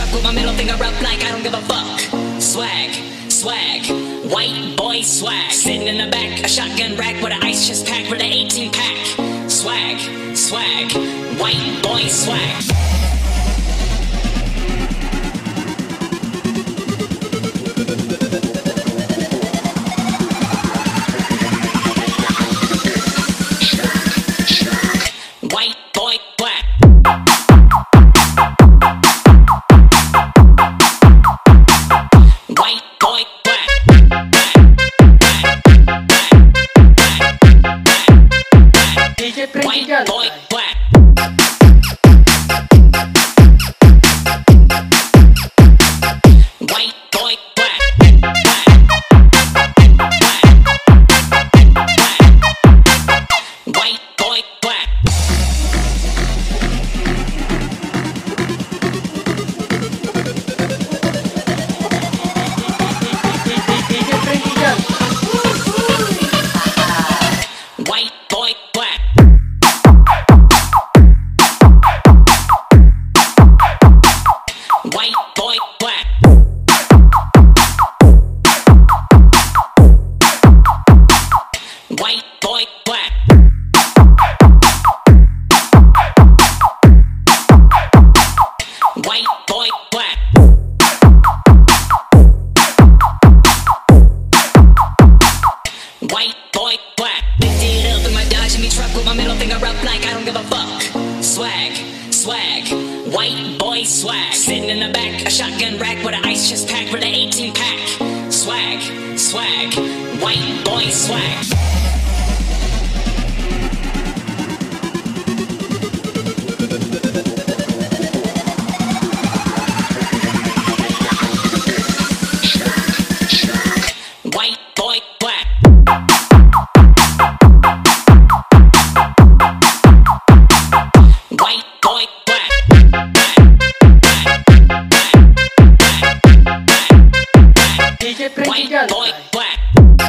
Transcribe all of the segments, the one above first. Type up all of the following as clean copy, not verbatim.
truck with my middle finger up like I don't give a fuck. Swag, swag, white boy swag. Sitting in the back, a shotgun rack with an ice chest pack with an 18 pack. Swag, swag, white boy swag. White boy black. White boy black. DJ White boy black. White boy black. White boy black. White boy black. White boy black. White boy black. White boy black. White boy black. Lifted up in my Dodge and me truck with my middle finger up like I don't give a fuck. Swag, swag, white boy swag. Sitting in the back, a shotgun rack with an ice chest pack with an 18 pack. Swag, swag, white boy swag. White boy black. White boy black. DJ White boy black.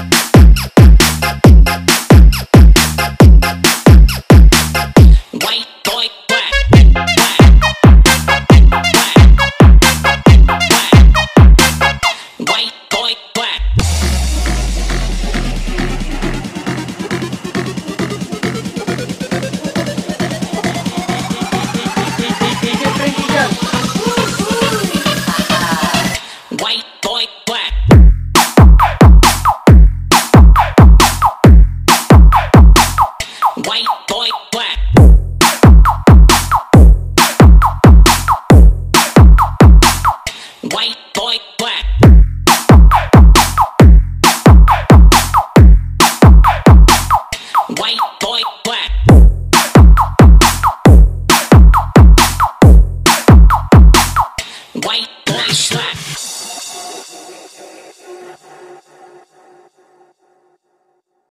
White boy black. White boy black. White boy black. White